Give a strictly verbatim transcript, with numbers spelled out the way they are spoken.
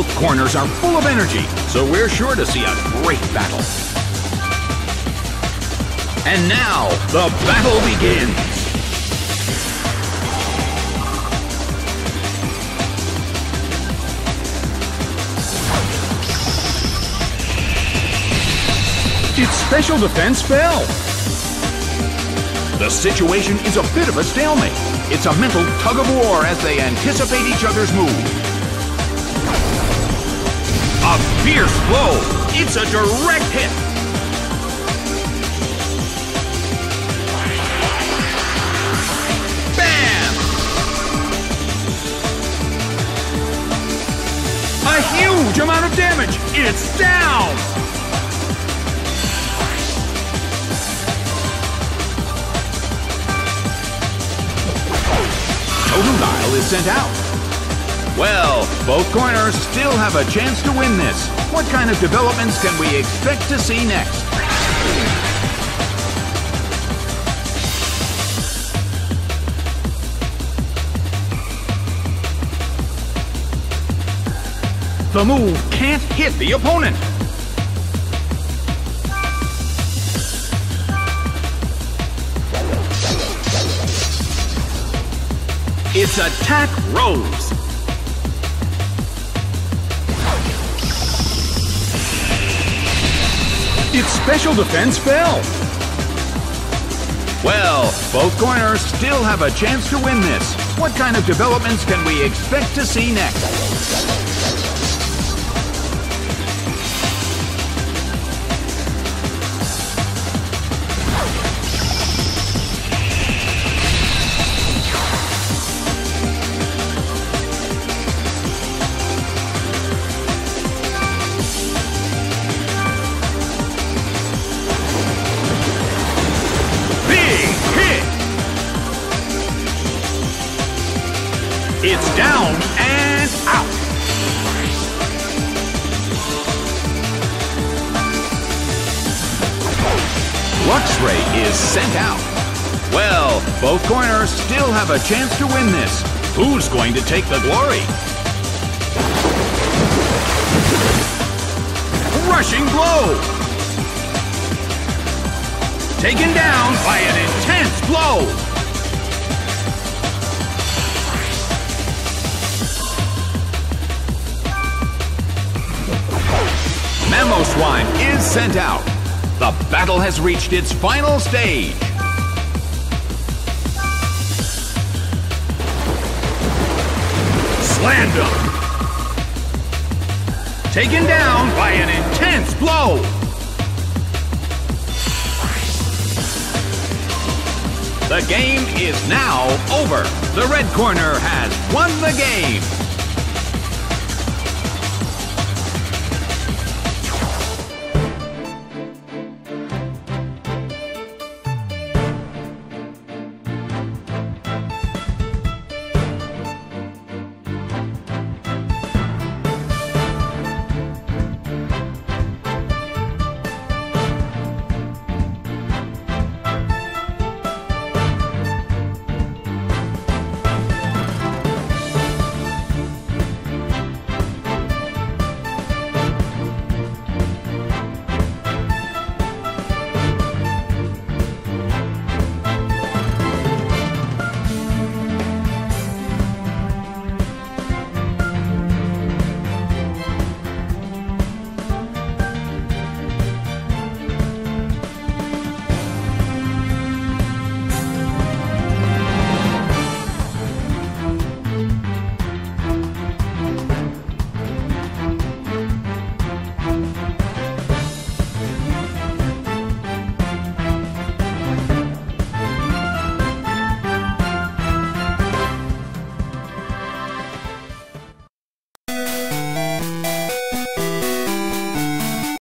Both corners are full of energy, so we're sure to see a great battle. And now, the battle begins! Its special defense fell! The situation is a bit of a stalemate. It's a mental tug-of-war as they anticipate each other's move. A fierce blow! It's a direct hit! Bam! A huge amount of damage! It's down! Totodile is sent out. Well, both corners still have a chance to win this. What kind of developments can we expect to see next? The move can't hit the opponent. Its attack rose. Its special defense fell. Well, both corners still have a chance to win this. What kind of developments can we expect to see next? It's down and out. Luxray is sent out. Well, both corners still have a chance to win this. Who's going to take the glory? Rushing blow. Taken down by an intense blow. Mamoswine is sent out. The battle has reached its final stage. Slammed him. Taken down by an intense blow. The game is now over. The red corner has won the game.